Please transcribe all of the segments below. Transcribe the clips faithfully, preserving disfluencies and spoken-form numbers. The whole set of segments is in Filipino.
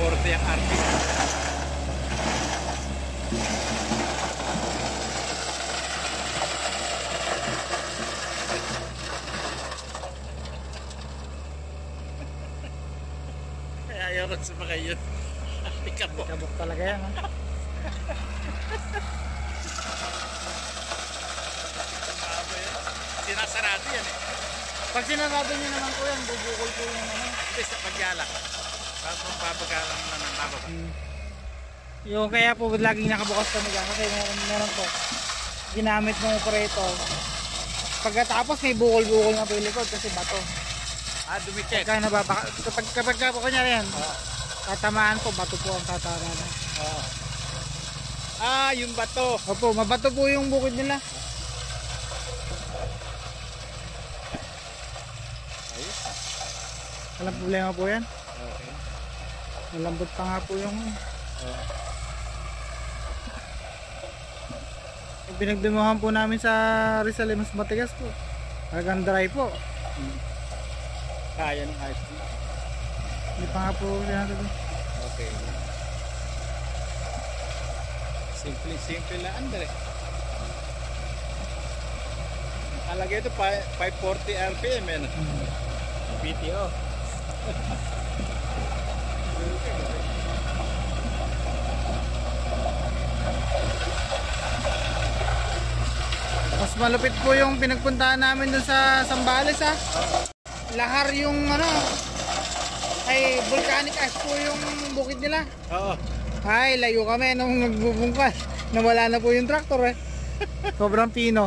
forty ang R P M. Kaya ayaw rin sa mga yun. Ikabok. Ikabok talaga yan, ha? Sinasarado yan eh. Pag sinarado nyo naman po yan, bubukol po yung ano. Hindi sa pagyalak. Tapos mapapagalang na ng bababa. Hmm. Yung kaya po laging nakabukas kami dyan kasi meron, meron po ginamit ng operator. Pagkatapos may bukol-bukol na po yung likod kasi bato. Ah, dumikit. Pagka nababaka, kapag, kapag po kanya yan, oh. Tatamaan po, bato po ang tatamaan. Oh. Ah, yung bato. Opo, mabato po yung bukid nila. Ayos. Walang problema po yan. Okay. Malambot pa nga po yung Oh. yung pinagdemohan po namin sa Rizal, mas matigas po. Talagang dry po. Hmm. Kaya ng ayos. Hindi pa nga po siya natin. Okay. Simple, simple lang, Andre. Nakalagay ito five forty R P M eh. P T O. Mas malupit po yung pinagpuntahan namin dun sa Sambales, ha. Lahar yung ano, ay volcanic ash po yung bukid nila. Oo. Ay, layo kami nung nagbubungkas. Nawala na po yung traktor, eh. Sobrang pino.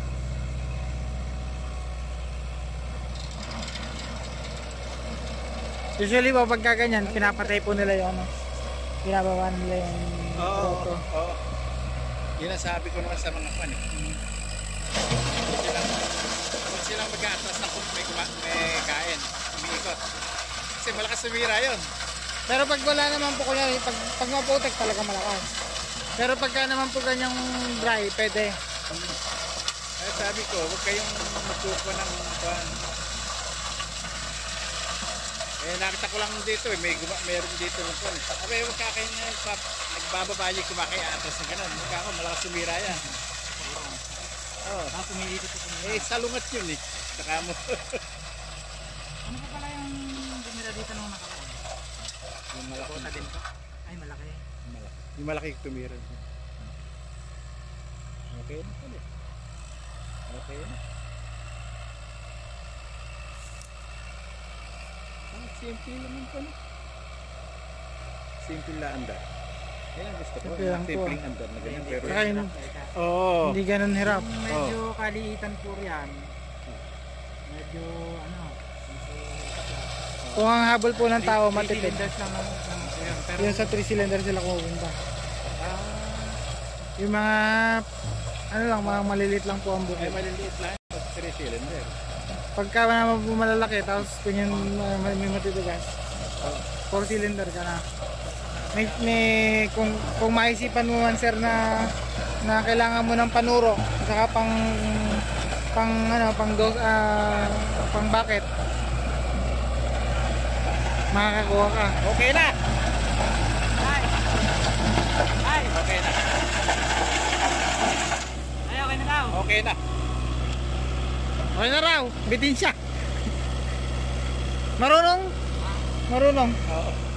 Usually po pagka ganyan, pinapatay po nila yung ano, pinababa nila yung Oo. Oo. Yun ang sabi ko naman sa mga pan eh. Huwag silang, huwag silang mag-aatras na kung may, may kain, umiikot. Kasi malakas sumira yun. Pero pag wala naman po kunya, pag, pag maputek talaga malakas. Pero pagka naman po ganyang dry, pwede. Ay, sabi ko, huwag kayong magkukuha ng pan. Eh, nakita ko lang dito eh, may mayroon dito ng pan. Sabi, huwag kakain na yung pap. Nagbababa yung kumakay atras na gano'n. Huwag ako, malakas sumira yan. Oo. Ah, pumilito po kumila. Eh, salungat yun eh. Saka mo. Ano pa pala yung bumira dito nung nakaraan? Yung malaki. Kubota din to? Ay, malaki. Malaki. Yung malaki tumira. Okay na pala. Okay na. Ah, simple naman pala. Simple lang andar. Yan ang gusto ko. Simple lang po. Simpleng andar na ganyan. Pero Saka yun, oo. hindi ganun hirap. Kung medyo kaliitan po yan, medyo ano, Kung ang habol po ng tao, matipid. cylinders lang ng, ng yun. Pero Yung sa three cylinder sila kumunta. ah, Yung mga, ano lang, mga malilit lang po ang Ay, bukid. maliliit lang. three cylinder. Pagka naman po malalaki, tapos ganyan uh, may matitigas, four cylinder ka na. May, may, kung, kung maisipan mo man sir na, na kailangan mo ng panuro, saka pang, pang, ano, pang, dos, uh, pang bucket, makakakuha ka. Okay na! ay! Ay! Okay na. Ay, okay na daw! Okay na. Okay na raw, bitin siya. Marunong? Marunong. Oo.